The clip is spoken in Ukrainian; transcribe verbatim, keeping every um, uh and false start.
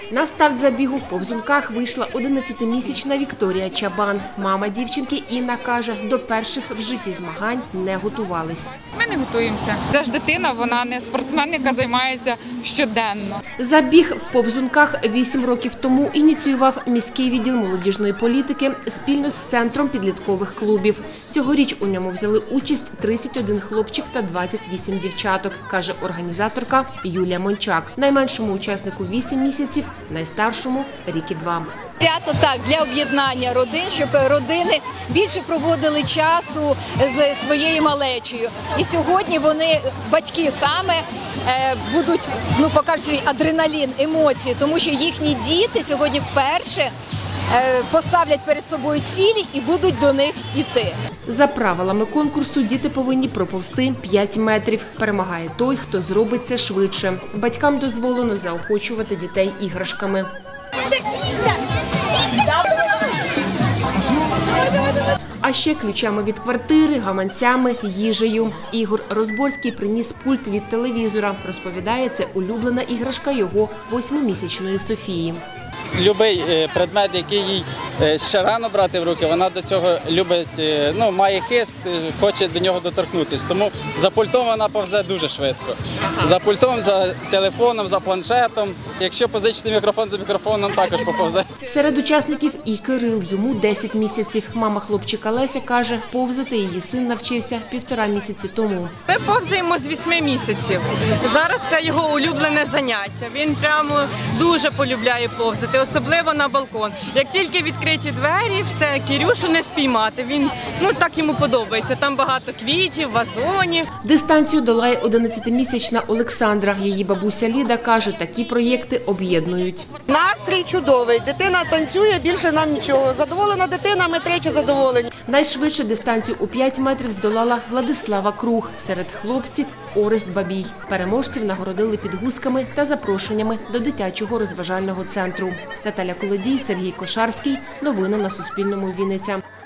На старт забігу в повзунках вийшла одинадцятимісячна Вікторія Чабан. Мама дівчинки Інна каже, до перших в житті змагань не готувались. Ми не готуємося. Це ж дитина, вона не спортсмен, яка займається щоденно. Забіг в повзунках вісім років тому ініціював міський відділ молодіжної політики спільно з центром підліткових клубів. Цьогоріч у ньому взяли участь тридцять один хлопчик та двадцять вісім дівчаток, каже організаторка Юлія Мончак. Найменшому учаснику вісім місяців, найстаршому – рік і два. Свято так, для об'єднання родин, щоб родини більше проводили часу з своєю малечею. І сьогодні вони, батьки саме, будуть, ну, покажуть свій адреналін, емоції, тому що їхні діти сьогодні вперше поставлять перед собою цілі і будуть до них йти. За правилами конкурсу діти повинні проповзти п'ять метрів. Перемагає той, хто зробить це швидше. Батькам дозволено заохочувати дітей іграшками. А ще ключами від квартири, гаманцями, їжею. Ігор Розборський приніс пульт від телевізора. Розповідає, це улюблена іграшка його восьмимісячної Софії. Любий предмет, який їй ще рано брати в руки, вона до цього любить, ну, має хист, хоче до нього доторкнутися. Тому за пультом вона повзе дуже швидко. За пультом, за телефоном, за планшетом. Якщо позичити мікрофон за мікрофоном, також поповзе. Серед учасників і Кирил, йому десять місяців. Мама хлопчика Леся каже, повзати її син навчився півтора місяці тому. Ми повзаємо з вісьми місяців. Зараз це його улюблене заняття. Він прямо дуже полюбляє повзати, особливо на балкон. Як тільки відкриті двері, все, Кирюшу не спіймати. Він, ну, так йому подобається. Там багато квітів, вазонів. Дистанцію долає одинадцятимісячна Олександра. Її бабуся Ліда каже, такі проєкти об'єднують. Настрій чудовий. Дитина танцює, більше нам нічого. Задоволена дитина, ми тричі задоволені. Найшвидше дистанцію у п'ять метрів здолала Владислава Круг. Серед хлопців – Орест Бабій. Переможців нагородили підгузками та запрошеннями до дитячого розважального центру. Наталя Колодій, Сергій Кошарський. Новини на Суспільному. Вінниця.